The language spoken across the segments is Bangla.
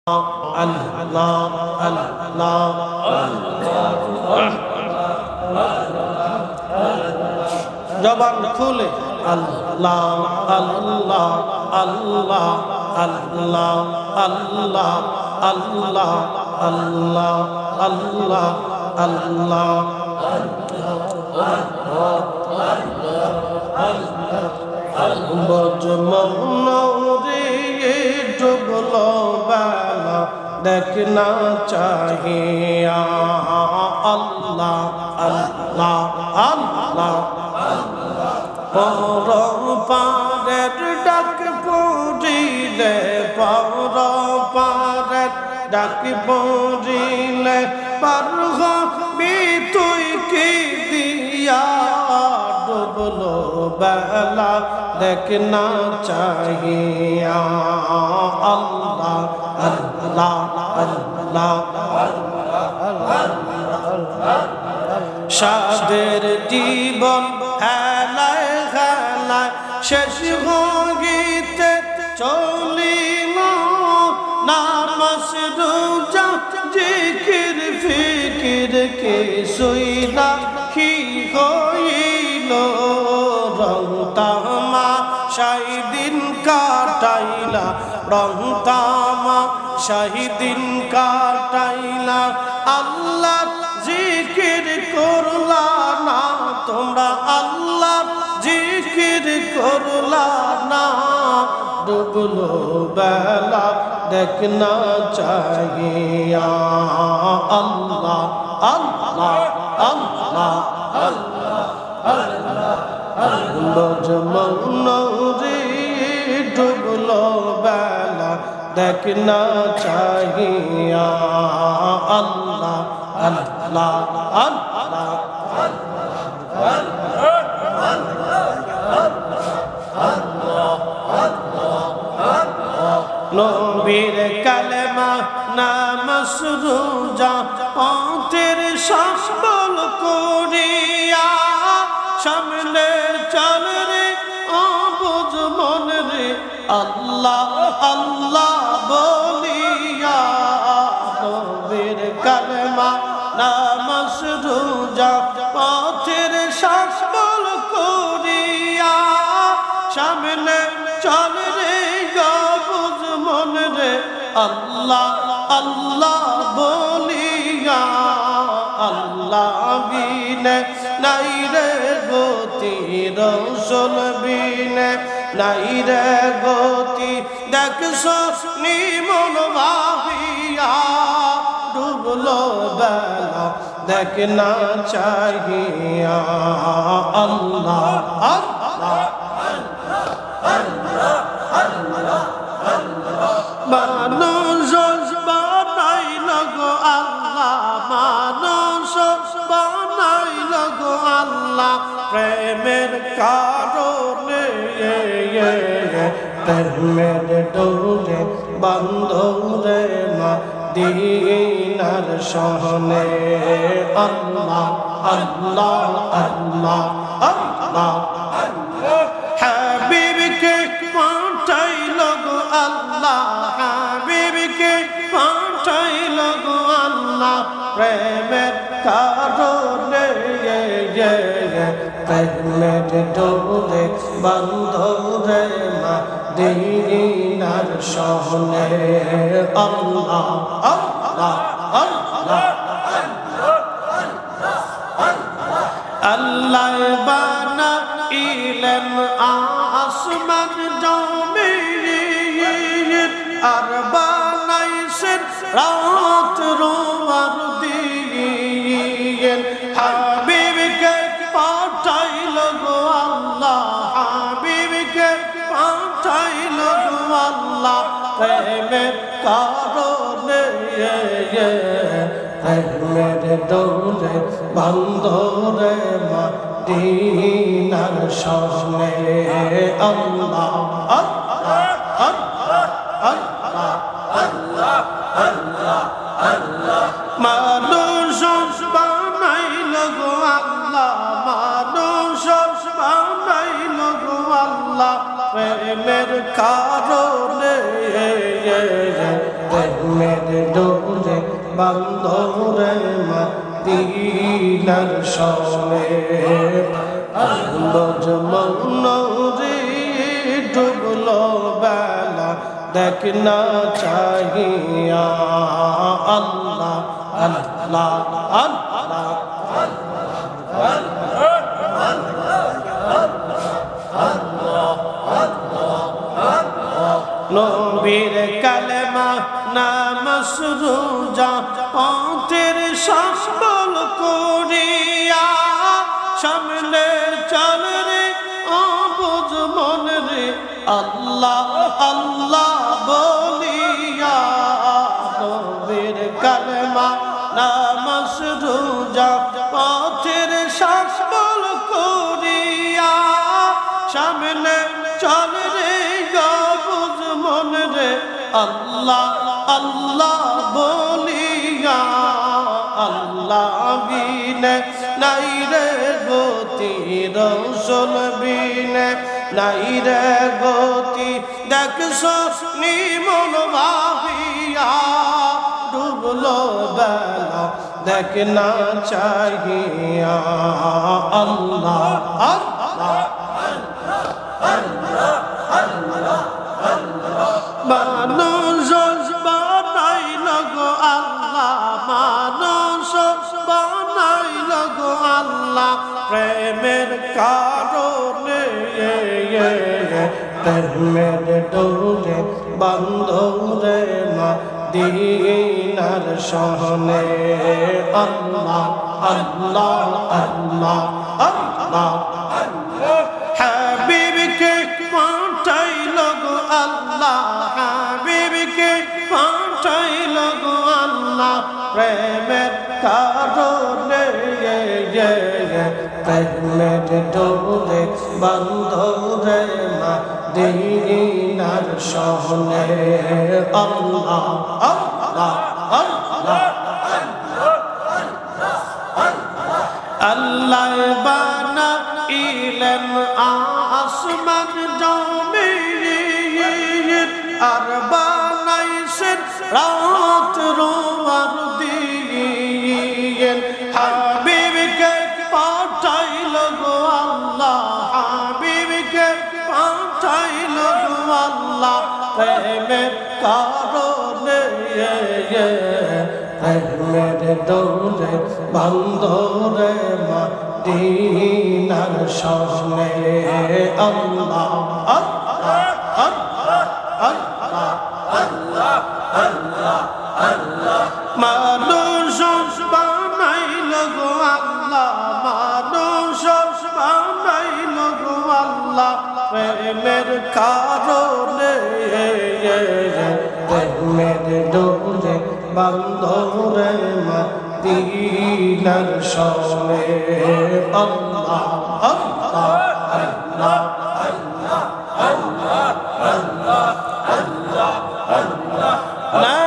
আল্লাহ আল্লাহ জবান খুলে আল্লাহ আল্লাহ আল্লাহ আল্লাহ আল্লাহ আল্লাহ আল্লাহ আল্লাহ আল্লাহ বজমৌরি ডুবলো বেলা দেখনা চাহিয়া আল্লাহ আল্লাহ আল্লাহ পর পারের ডাক পড়িলে পর পারের ডাক পড়িলে পার হবি তুই কি দিয়া ডুবলো বেলা দেখনা চাহিয়া আল্লাহ আল্লাহ আল্লাহ সাদের জীবন হেলায় হেলায় শেষ হইতে চলিল নামাজ রোজা জিকির ফিকির কিছুই না কি হইল রং তামাশাই দিন কাটাইলা রং তামাশাই দিন কাটাইলা আল্লাহ জিকির করলা না তোমরা আল্লাহ জিকির করলা না ডুবলো বেলা দেখনা চাহিয়া আল্লাহ আল্লাহ আল্লাহ আল্লাহ বজমৌরি ডুবলো বেলা দেখনা চাহিয়া আল্লাহ আল্লাহ আল্লাহ নবীর কালেমা নামাজ রোজা পথের সম্বল করিয়া সামনে চল রে অবুঝ মন রে আল্লাহ আল্লাহ বলিয়া নবীর কালেমা নামাজ রোজা পথের সম্বল করিয়া সামনে চল রে অবুঝ মন রে আল্লাহ আল্লাহ বলিয়া আল্লাহ বিনে নাই রে গতি রসুল বিনে নাই রে গতি দেখছো নিমন ভাবিয়া ডুবলো বেলা দেখনা চাহিয়া আল্লাহ আল্লাহ মানুষ বানাইল গো আল্লাহ মানুষ বানাইল গো আল্লাহ প্রেমের কারণে প্রেমের ডোরে বান্ধরে মদিনার শহরে আল্লাহ আল্লাহ আল্লাহ আল্লাহ হাবিবকে পাঠাইল গো আল্লাহ হাবিবকে পাঠাইল গো আল্লাহ প্রেমের কারণে প্রেমের ডোরে বান্ধরে মদিনার শহরে আল্লাহ আল্লাহ আল্লাহ আল্লাহ বানাইলেন আসমান জমিন আর বানাইছেন রাত রোয়ার দিন হাবিবকে পাঠাইল গো আল্লাহ হাবিবকে পাঠাইল গো আল্লাহ প্রেমের কারণে প্রেমের ডোরে বান্ধরে মদিনার শহরে আল্লাহ আল্লাহ আল্লাহ আল্লাহ আল্লাহ আল্লাহ আল্লাহ মানুষ বানাইল গো আল্লাহ মানুষ বানাইল গো আল্লাহ প্রেমের কারণে বান্ধরে মদিনার শহরে মনরে ডুবলো বেলা দেখ না চাহিয়া আল্লাহ আল্লাহ আল্লাহ নবীর কালেমা নামাজ রোজা পথের সম্বল করিয়া সামনে চল রে অবুঝ মন রে আল্লাহ আল্লাহ বলিয়া নবীর কালেমা নামাজ রোজা পথের সম্বল করিয়া সামনে চল রে অবুঝ মন রে আল্লাহ আল্লাহ বলিয়া আল্লাহ বিনে নাই রে গতি রসুল বিনে নাই রে গতি দেখছো নিমন ভাবিয়া ডুবলো বেলা দেখ না চাহিয়া আল্লাহ আল্লাহ মানুষ বানাইল গো আল্লাহ মানুষ বানাইল গো আল্লাহ প্রেমের কারণে প্রেমের ডোরে বান্ধরে মদিনার শহরে আল্লাহ আল্লাহ আল্লাহ আল্লাহ হাবিবকে পাঠাইল গো আল্লাহ হাবিবকে পাঠাইল গো আল্লাহ প্রেমের কারণে প্রেমের ডোরে বান্ধরে মদিনার শহরে আল্লাহ আল্লাহ আল্লাহ আল্লাহ বানাইলেন আসমান জমিন আর বানাইছেন রাত রোয়ার দিন হাবিবকে পাঠাইল গো আল্লাহ হাবিবকে পাঠাইল গো আল্লাহ প্রেমের কারণে প্রেমের ডোরে বান্ধরে মদিনার শহরে আল্লাহ আল্লাহ আল্লাহ আল্লাহ আল্লাহ আল্লাহ আল্লাহ মানুষ বানাইল গো আল্লাহ মানুষ বানাইল গো আল্লাহ প্রেমের কারণে প্রেমের ডোরে বান্ধরে মদিনার শহরে আল্লাহ আল্লাহ আল্লাহ আল্লাহ আল্লাহ আল্লাহ আল্লাহ আল্লাহ লা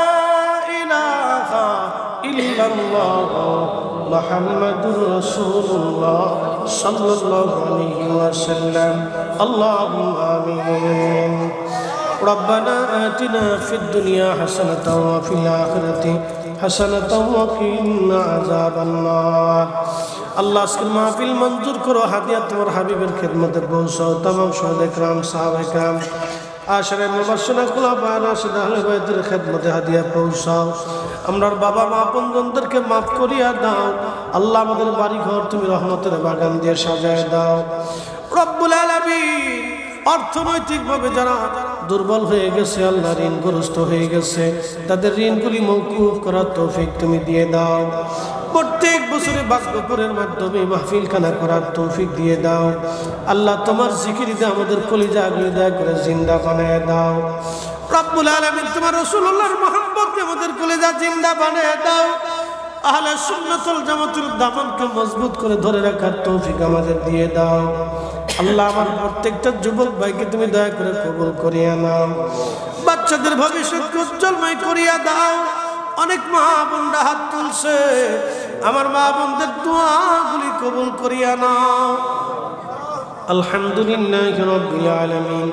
ইলাহা ইল্লাল্লাহ মুহাম্মাদুর রাসূলুল্লাহ সাল্লাল্লাহু আলাইহি ওয়াসাল্লাম আল্লাহুম্মা আমিন ربنا آتنا في الدنيا حسنة وفي الآخرة حسنة وقنا عذاب النار আল্লাহ আজকের মাহফিল মঞ্জুর করো হাদিয়া তোমার হাবিবের খেদমতে পৌঁছাও तमाम শহীদ کرام সাহাবা کرام আশরে মুবাশশিরা খুলাফা রাশিদিন আহলে বাইতের খেদমতে হাদিয়া পৌঁছাও আমরার বাবা মা আপনজনদেরকে maaf করিয়া দাও আল্লাহ আমাদের বাড়ি ঘর তুমি রহমতের বাগান দিয়ে সাজায় দাও রব্বুল আলামিন অর্থনৈতিকভাবে যারা দুর্বল হয়ে গেছে আল্লাহ ঋণগ্রস্ত হয়ে গেছে তাদের ঋণগুলি মওকুফ করার তৌফিক তুমি দিয়ে দাও প্রত্যেক বছরে ভাগ্যপুরের মাধ্যমে মাহফিলখানা করার তৌফিক দিয়ে দাও আল্লাহ তোমার জিকিরিতে আমাদের কলিজাগুলি দয়া করে জিন্দা বানায় দাও রব্বুল আলামিন তোমার রাসূলুল্লাহর মহব্বতে আমাদের কলিজা জিন্দা বানায় দাও আহলে সুন্নাত ওয়াল জামাতের দামানকে মজবুত করে ধরে রাখার তৌফিক আমাদের দিয়ে দাও আল্লাহ আমার প্রত্যেকটা যুবক ভাইকে তুমি দয়া করে কবুল করিয়া নাও বাচ্চাদের ভবিষ্যৎকে উজ্জ্বলময় করিয়া দাও অনেক মা বোনরা হাত তুলছে আমার মা বোনদের দোয়াগুলি কবুল করিয়া নাও আলহামদুলিল্লাহি রাব্বিল আলামিন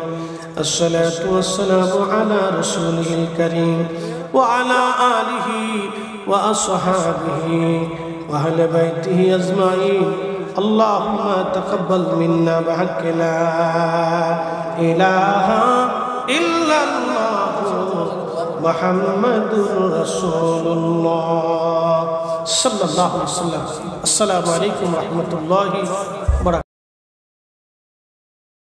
আসসালাতু ওয়াসসালামু আলা রাসূলিল কারীম ওয়া আলা আলিহি وأصحابه وأهل بيته أجمعين اللهم تقبل منا بحق لا إله إلا الله محمد رسول الله صلى الله عليه وسلم. السلام عليكم ورحمة الله